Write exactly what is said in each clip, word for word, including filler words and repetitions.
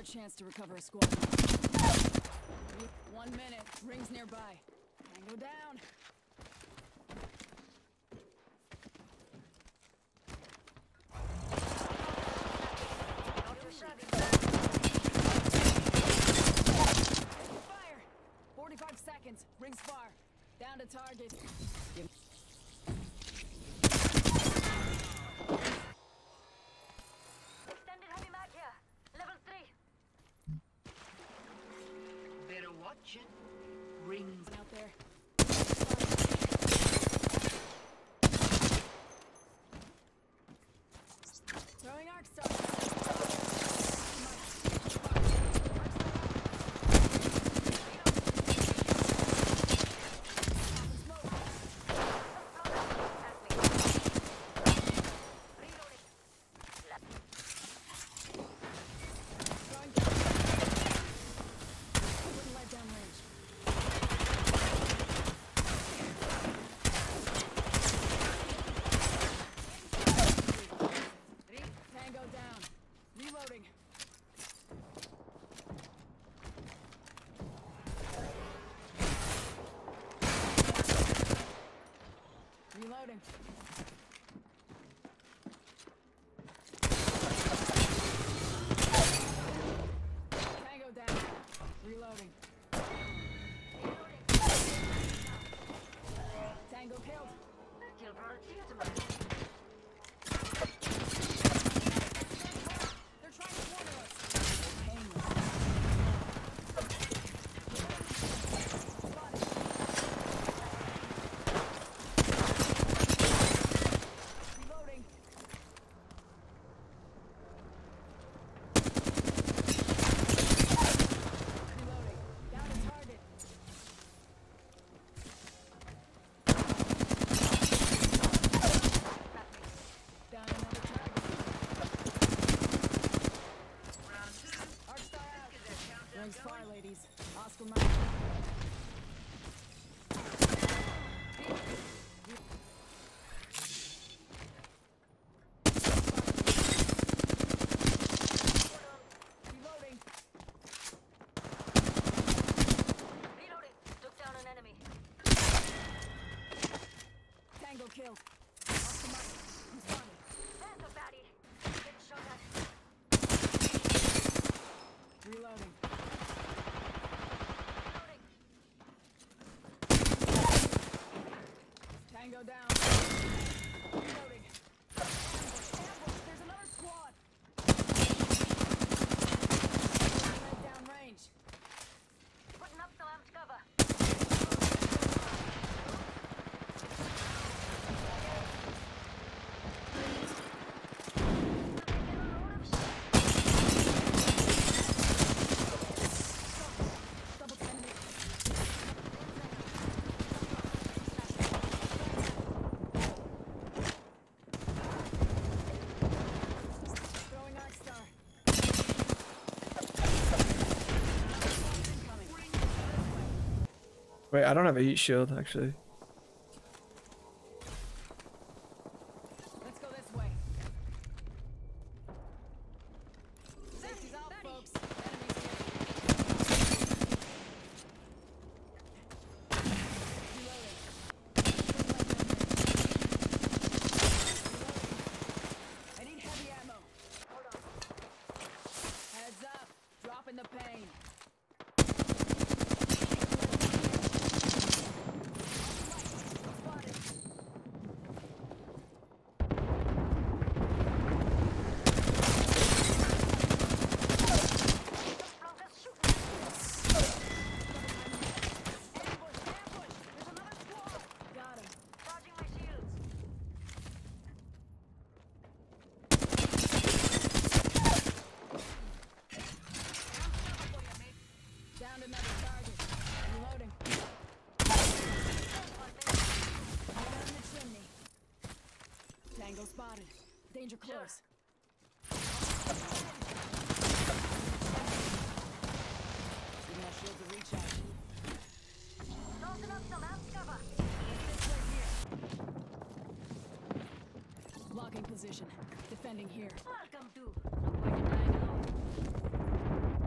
chance to recover a squad. One minute. Rings nearby. Tango down. Fire! forty-five seconds. Rings far. Down to target. Extended heavy mag here. Level three. Better watch it. Rings Out there. Throwing arc star. Reloading. Reloading. Tango down. Reloading. Tango killed. Kill product here tomorrow. They're trying to corner us. Painless. Reloading. Reloading. Down to target. Down another target. Arc star out. Rings far, ladies. Oscar Mike. Reloading. Reloading. Took down an enemy. Tango killed. Oscar Mike. Responding. There's a baddie. Get shot at. Reloading. Reloading. Tango down. Reloading. Ambush. Ambush. There's another squad. Right down range. Putting up some amped cover. Double enemy. Throwing arc star. Incoming. Wait, I don't have a heat shield actually. Let's go this way. Safety's out, folks. Enemies here. Reloading. I need heavy ammo. Hold on. Heads up. Dropping the pain. Spotted. Flankers shooting. Ambush, ambush! There's another squad! Got him. Charging my shields. Down another target. Reloading. Right on the chimney. Tango spotted. Danger close. Giving our shield to reach out. Tossing up some amped cover. This way here. Locking position. Defending here. Welcome to. I'm going to die now.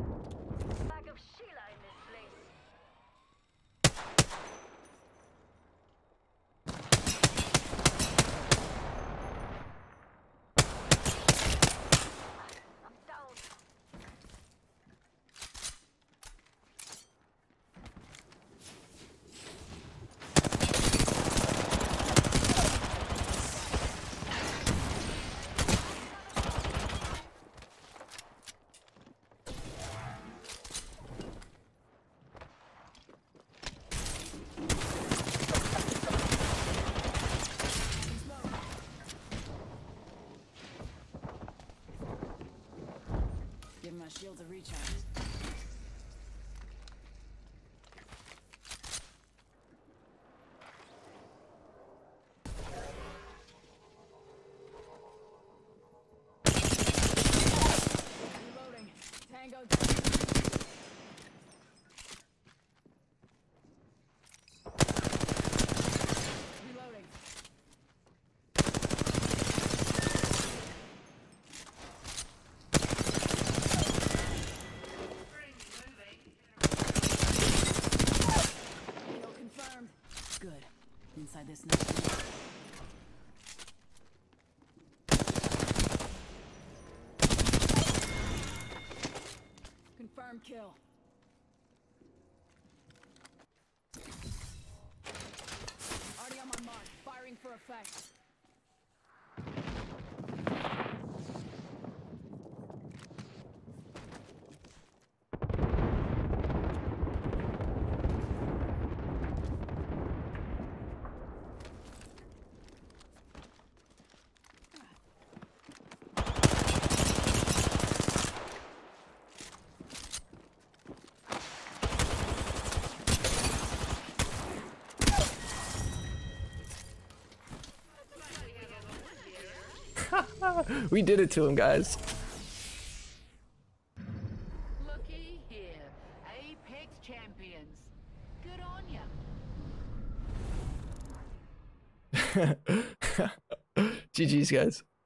Confirmed kill. Already on my mark. Firing for effect. We did it to him, guys. Looky here. Apex champions. Good on ya. G G's, guys.